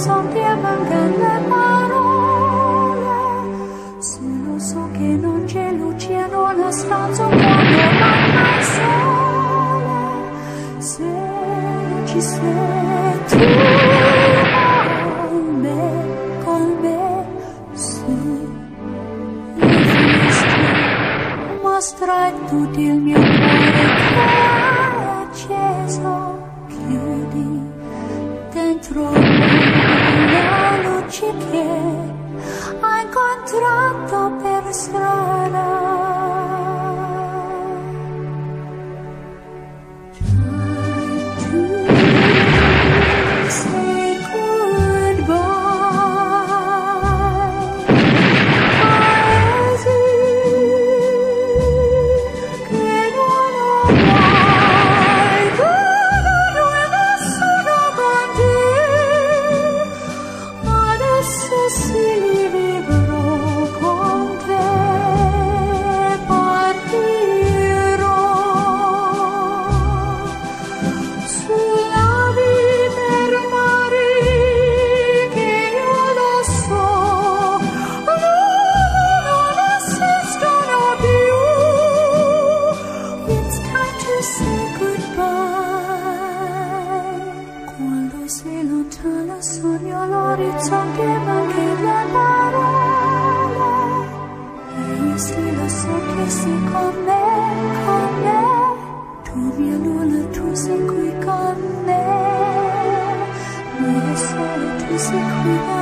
all'orizzonte e mancano le parole. Se lo so che non c'è luce in una stanza quando manca il sole, se ci sei tu con me, su le finestre mostra tutto il mio cuore che è acceso. Chiudi dentro la luce che ho incontrato per strada. Sogno l'orizzonte ma anche le parole, e io sì lo so che sei con me, tu mia luna, tu sei qui con me, mio sole, tu sei qui con me.